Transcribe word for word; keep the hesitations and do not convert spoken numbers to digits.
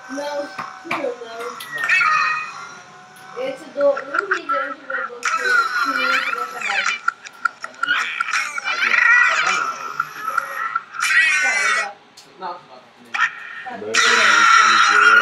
Não, não, não. Eu te dou um milhão de robôs se o menino tiver trabalho. Tá, legal. Não, não. Tá, legal.